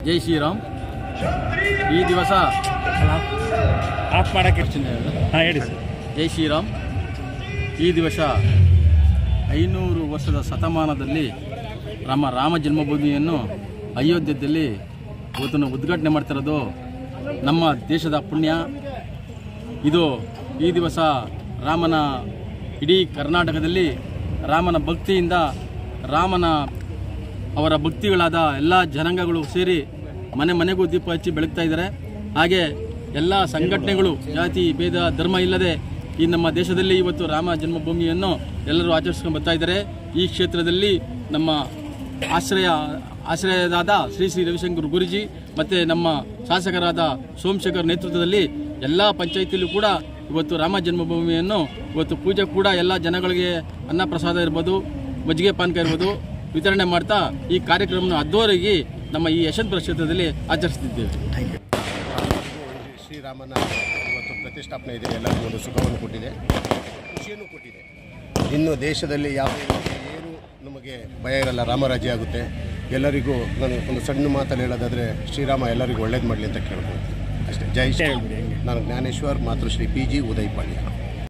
ಜೈ ಶ್ರೀರಾಮ್. ಈ ದಿವಸ ಹೇಳಿ ಸರ್. ಜೈ ಶ್ರೀರಾಮ್. ಈ ದಿವಸ 500 ವರ್ಷದ ಶತಮಾನದಲ್ಲಿ ರಾಮ ಜನ್ಮಭೂಮಿಯನ್ನು ಅಯೋಧ್ಯೆಯಲ್ಲಿ ಇವತ್ತನ್ನು ಉದ್ಘಾಟನೆ ಮಾಡ್ತಿರೋದು ನಮ್ಮ ದೇಶದ ಪುಣ್ಯ. ಇದು ಈ ದಿವಸ ರಾಮನ ಇಡೀ ಕರ್ನಾಟಕದಲ್ಲಿ ರಾಮನ ಭಕ್ತಿಯಿಂದ ಅವರ ಭಕ್ತಿಗಳಾದ ಎಲ್ಲ ಜನಾಂಗಗಳು ಸೇರಿ ಮನೆ ಮನೆಗೂ ದೀಪ ಹಚ್ಚಿ ಬೆಳಗ್ತಾ ಇದ್ದಾರೆ. ಹಾಗೆ ಎಲ್ಲ ಸಂಘಟನೆಗಳು ಜಾತಿ ಭೇದ ಧರ್ಮ ಇಲ್ಲದೆ ಈ ನಮ್ಮ ದೇಶದಲ್ಲಿ ಇವತ್ತು ರಾಮ ಜನ್ಮಭೂಮಿಯನ್ನು ಎಲ್ಲರೂ ಆಚರಿಸ್ಕೊಂಡು ಬರ್ತಾ ಇದ್ದಾರೆ. ಈ ಕ್ಷೇತ್ರದಲ್ಲಿ ನಮ್ಮ ಆಶ್ರಯದಾದ ಶ್ರೀ ರವಿಶಂಕರ್ ಗುರೂಜಿ ಮತ್ತು ನಮ್ಮ ಶಾಸಕರಾದ ಸೋಮಶೇಖರ್ ನೇತೃತ್ವದಲ್ಲಿ ಎಲ್ಲ ಪಂಚಾಯಿತಿಯಲ್ಲೂ ಕೂಡ ಇವತ್ತು ರಾಮ ಜನ್ಮಭೂಮಿಯನ್ನು ಇವತ್ತು ಪೂಜೆ ಕೂಡ ಎಲ್ಲ ಜನಗಳಿಗೆ ಅನ್ನ ಪ್ರಸಾದ ಇರ್ಬೋದು, ಮಜ್ಜಿಗೆ ಪಾನಕ ಇರ್ಬೋದು ವಿತರಣೆ ಮಾಡ್ತಾ ಈ ಕಾರ್ಯಕ್ರಮವನ್ನು ಅದ್ದೂರಿಯಾಗಿ ನಮ್ಮ ಈ ಯಶವಂತಪುರ ಕ್ಷೇತ್ರದಲ್ಲಿ ಆಚರಿಸುತ್ತಿದ್ದೇವೆ. ಶ್ರೀರಾಮನ ಇವತ್ತು ಪ್ರತಿಷ್ಠಾಪನೆ ಇದೆ. ಎಲ್ಲರಿಗೂ ಒಂದು ಸುಖವನ್ನು ಕೊಟ್ಟಿದೆ, ಖುಷಿಯನ್ನು ಕೊಟ್ಟಿದೆ. ಇನ್ನು ದೇಶದಲ್ಲಿ ಯಾವುದೇ ಏನು ನಮಗೆ ಭಯ ಇರಲ್ಲ, ರಾಮರಾಜ್ಯ ಆಗುತ್ತೆ. ಎಲ್ಲರಿಗೂ ನಾನು ಒಂದು ಸಣ್ಣ ಮಾತಲ್ಲಿ ಹೇಳೋದಾದರೆ ಶ್ರೀರಾಮ ಎಲ್ಲರಿಗೂ ಒಳ್ಳೇದು ಮಾಡಲಿ ಅಂತ ಕೇಳ್ಬೋದು ಅಷ್ಟೇ. ಜೈ ಶ್ರೀ. ನಾನು ಜ್ಞಾನೇಶ್ವರ್, ಮಾತೃಶ್ರೀ PG ಉದಯಪಾಳ್ಯ.